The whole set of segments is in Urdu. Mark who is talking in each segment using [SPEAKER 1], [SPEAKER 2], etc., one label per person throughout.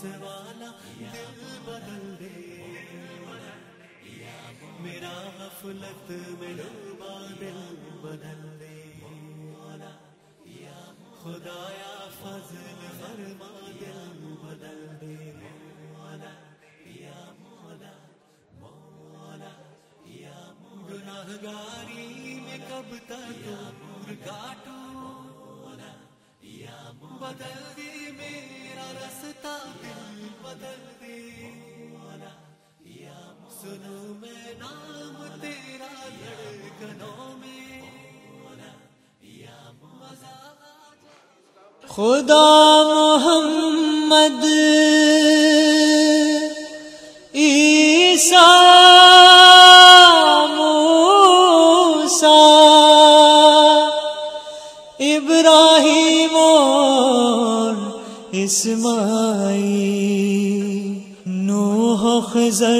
[SPEAKER 1] والا دل بدل دے، میرا غفلت میں ڈوبا دل بدل دے، خدایا فضل فرما دل بدل دے، گناہگاری میں کب تک دور کاٹوں، بدل دے میرا رستہ دل بدل دے، سنو میں نام تیرا دھڑکنوں میں،
[SPEAKER 2] خدا محمد عیسیٰ ابراہیم اور اسماعیل، نوح و خضر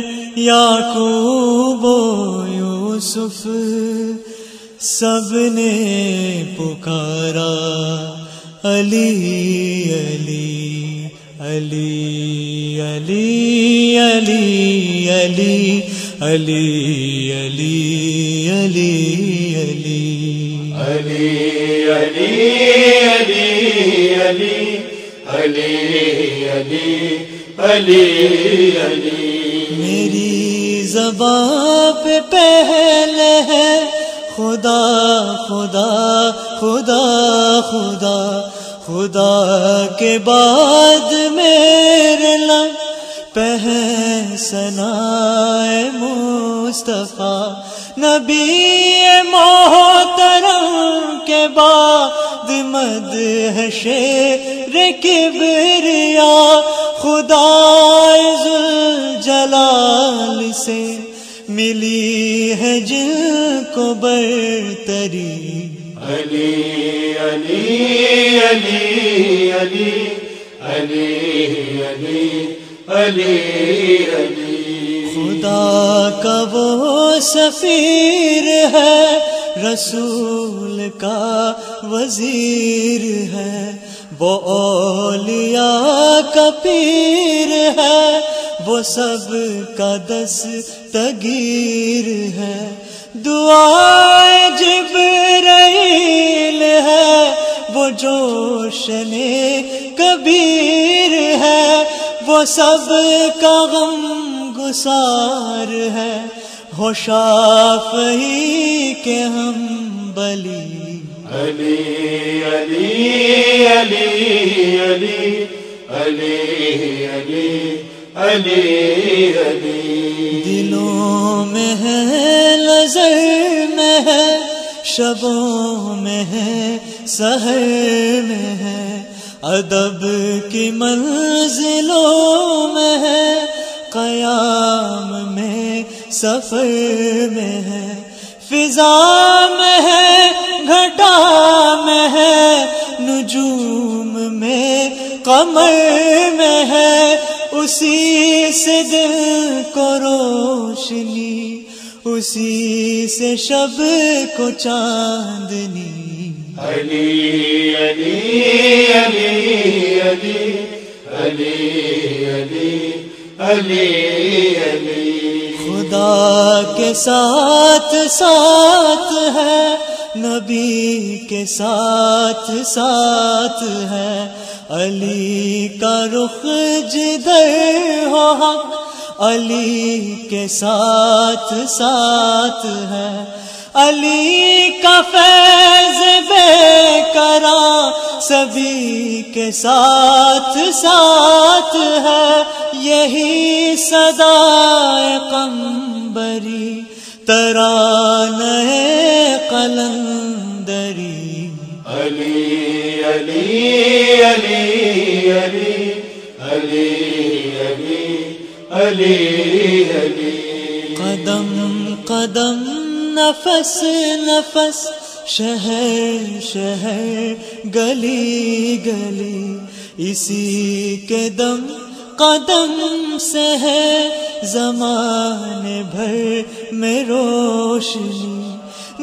[SPEAKER 2] یعقوب و یوسف، سب نے پکارا علی علی علی علی علی علی علی علی علی علی
[SPEAKER 3] علی علی علی علی علی علی علی علی،
[SPEAKER 2] میری زبان پہ پہلے ہے خدا خدا خدا خدا، خدا کے بعد میرے لب پہ ہے ثنائے مصطفیٰ، نبی محترم کے بعد مدح شیر کبریا، خدا ذوالجلال سے ملی ہے جن کو برتری،
[SPEAKER 3] علی علی علی علی علی علی علی علی،
[SPEAKER 2] خدا کا وہ سفیر ہے، رسول کا وزیر ہے، وہ اولیاء کا پیر ہے، وہ سب کا دستگیر ہے، دعائے جبرائیل ہے، وہ جوشن کبیر ہے، وہ سب کا غم گسار ہے، ہو شافعی کے ہم بلی،
[SPEAKER 3] علی علی علی علی علی علی علی علی،
[SPEAKER 2] دلوں میں ہے نظر میں ہے، شبوں میں ہے سحر میں ہے، ادب کی منزلوں میں ہے، قیام میں سفر میں ہے، فضا میں ہے گھٹا میں ہے، نجوم میں قمر میں ہے، اسی سے دل کو روشنی، اسی سے شب کو چاندنی،
[SPEAKER 3] علی علی علی علی علی علی علی علی،
[SPEAKER 2] خدا کے ساتھ ساتھ ہے، نبی کے ساتھ ساتھ ہے، علی کا رخ جدھر ہو حق علی کے ساتھ ساتھ ہے، علی کا فیض بے قرار سبھی کے ساتھ ساتھ ہے، یہی صدائے قمبری ترانہ قلندری،
[SPEAKER 3] علی علی علی علی علی علی علی علی،
[SPEAKER 2] قدم قدم نفس نفس شہر شہر گلی گلی، اسی کے دم قدم سے ہے زمانے بھر میں روشنی،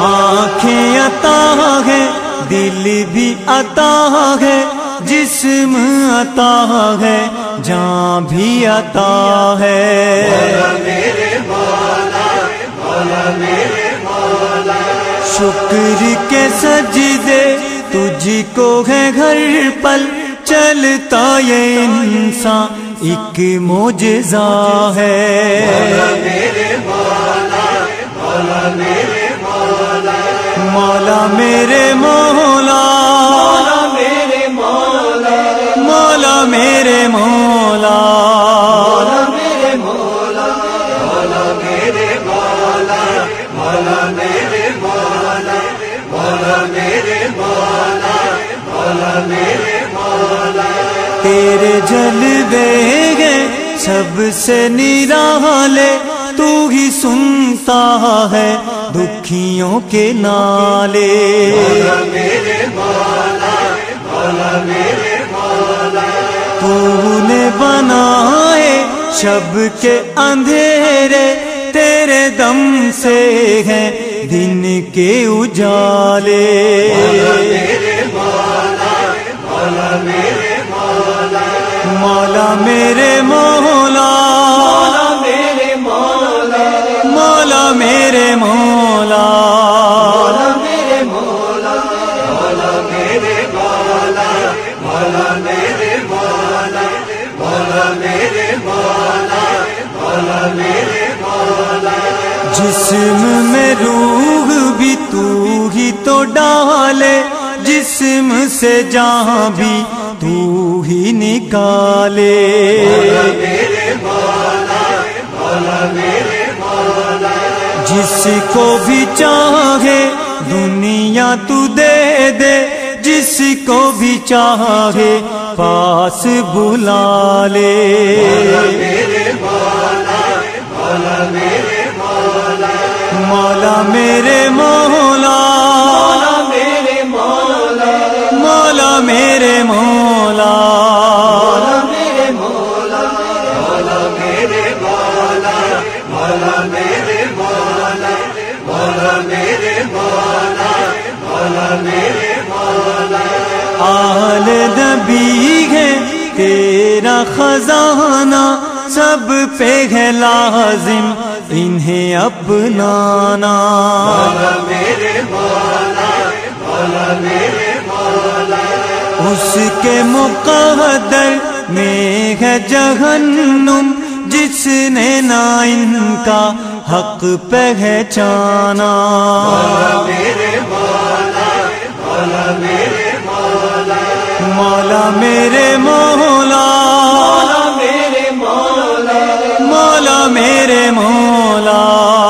[SPEAKER 2] آنکھیں عطا ہے دل بھی عطا ہے جسم عطا ہے جان بھی عطا ہے
[SPEAKER 3] میرے مولا مولا میرے مولا
[SPEAKER 2] شکر کے سجدے تجھ کو ہے گھر پل چلتا یہ انسان ایک معجزہ ہے
[SPEAKER 3] میرے مولا مولا میرے مولا
[SPEAKER 2] مولا میرے مولا
[SPEAKER 3] میرے مولا
[SPEAKER 2] مولا میرے مولا
[SPEAKER 3] میرے مولا مولا میرے مولا مولا میرے مولا مولا میرے مولا مولا میرے مولا
[SPEAKER 2] تیرے جلوے ہیں سب سے نرالے تو ہی سنتا ہے دکھیوں کے نالے
[SPEAKER 3] میرے مولا مولا میرے مولا
[SPEAKER 2] تو نے بنائے شب کے اندھیرے تیرے دم سے ہیں دن کے اجالے
[SPEAKER 3] میرے مولا مولا میرے مولا
[SPEAKER 2] مولا میرے مولا
[SPEAKER 3] میرے مولا
[SPEAKER 2] مولا میرے مولا
[SPEAKER 3] میرے مولا مولا میرے مولا مولا میرے مولا مولا میرے مولا مولا میرے مولا
[SPEAKER 2] جسم میں روح بھی تو ہی تو ڈالے جسم سے جہاں بھی تو ہی نکالے
[SPEAKER 3] میرے مولا مولا میرے مولا
[SPEAKER 2] جس کو بھی چاہے دنیا تو دے دے جس کو بھی چاہے پاس بلا لے
[SPEAKER 3] میرے مولا مولا میرے مولا
[SPEAKER 2] مولا میرے مولا
[SPEAKER 3] میرے مولا
[SPEAKER 2] مولا میرے مولا
[SPEAKER 3] میرے مولا مولا میرے مولا مولا میرے مولا مولا میرے مولا مولا میرے مولا
[SPEAKER 2] آل نبی ہے تیرا خزانہ سب پہ ہے لازم انہیں اپنانا
[SPEAKER 3] میرے مولا مولا میرے مولا
[SPEAKER 2] اس کے مقدر میں ہے جہنم جس نے نہ ان کا حق پہچانا
[SPEAKER 3] میرے مولا مولا میرے مولا
[SPEAKER 2] مولا میرے مولا
[SPEAKER 3] میرے مولا
[SPEAKER 2] مولا میرے مولا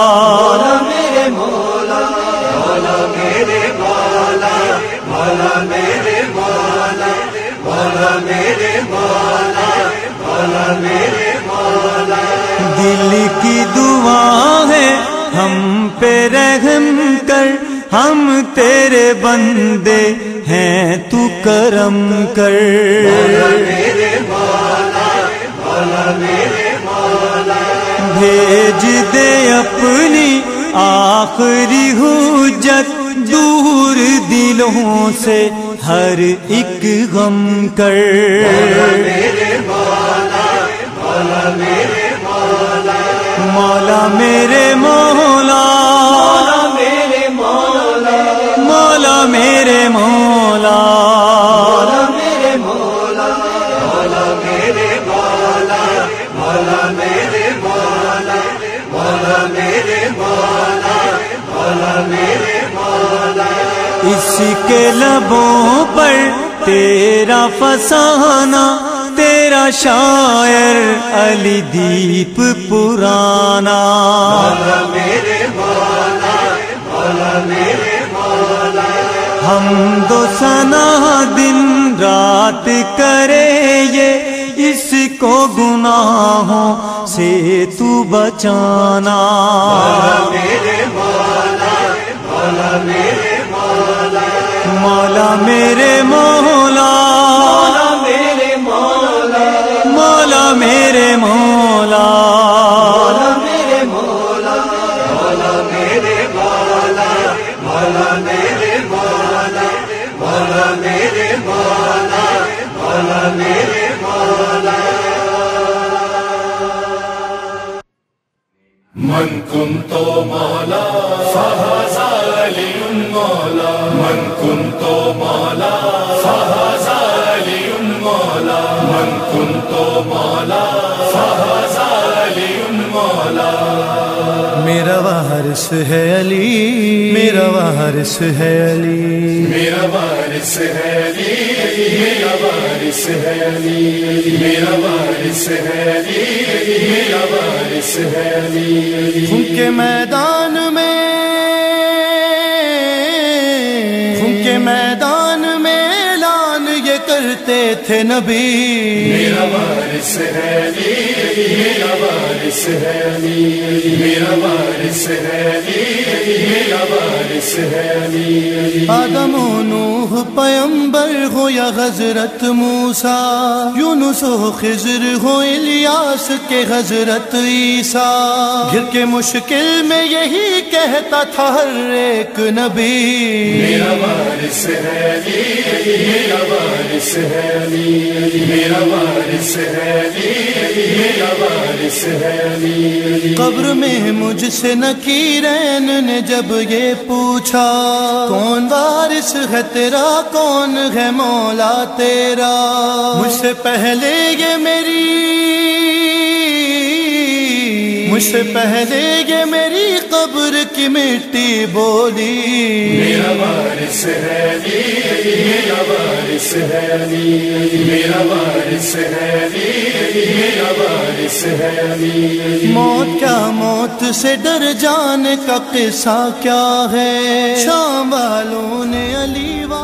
[SPEAKER 3] میرے مولا مولا میرے مولا مولا میرے مولا مولا میرے مولا مولا میرے مولا
[SPEAKER 2] دل کی دعا ہے ہم پہ رحم کر ہم تیرے بندے ہیں تو کرم کر
[SPEAKER 3] میرے مولا مولا میرے مولا
[SPEAKER 2] بھیج دے اپنی آخری حجت دور دلوں سے ہر ایک غم کر
[SPEAKER 3] میرے مولا مولا میرے مولا
[SPEAKER 2] مولا میرے مولا
[SPEAKER 3] میرے مولا
[SPEAKER 2] مولا میرے مولا
[SPEAKER 3] میرے مولا مولا میرے مولا مولا میرے مولا مولا میرے مولا مولا میرے مولا
[SPEAKER 2] اس کے لبوں پر تیرا فسانہ تیرا شاعر علی دیپ پرانا
[SPEAKER 3] میرے مولا مولا میرے مولا
[SPEAKER 2] حمد و ثنا دن رات کرے یہ اس کو گناہوں سے تو بچانا
[SPEAKER 3] میرے مولا مولا میرے مولا
[SPEAKER 2] مولا میرے مولا
[SPEAKER 3] میرے مولا
[SPEAKER 2] مولا میرے مولا
[SPEAKER 3] میرے مولا مولا میرے مولا من كنت مولا فهذا علي مولا من كنت مولا فهذا علي مولا من كنت مولا فهذا علي مولا
[SPEAKER 2] میرا وارث ہے علی میرا وارث ہے علی
[SPEAKER 3] میرا وارث ہے علی میرا وارث ہے علی میرا وارث ہے علی میرا وارث ہے علی
[SPEAKER 2] خون کے میدان میں اعلان یہ کرتے تھے نبی
[SPEAKER 3] میرا وارث ہے علی میرا وارث ہے علی میرا وارث ہے علی میرا وارث ہے علی
[SPEAKER 2] آدم و نوح پیمبر ہو یا حضرت موسیٰ یونس و خضر ہو الیاس کے حضرت عیسیٰ گر کے مشکل میں یہی کہتا تھا ہر ایک نبی
[SPEAKER 3] میرا وارث ہے علی میرا وارث ہے علی میرا وارث ہے علی میرا وارث ہے علی
[SPEAKER 2] قبر میں مجھ سے نکیرین نے جب یہ پوچھا کون وارث ہے تیرا کون ہے مولا تیرا مجھ سے پہلے یہ میری قبر کی مٹی بولی
[SPEAKER 3] میرا وارث ہے علی میرا وارث ہے علی میرا وارث ہے علی میرا وارث ہے علی
[SPEAKER 2] موت کیا موت سے ڈر جانے کا قصہ کیا ہے شام والوں نے علی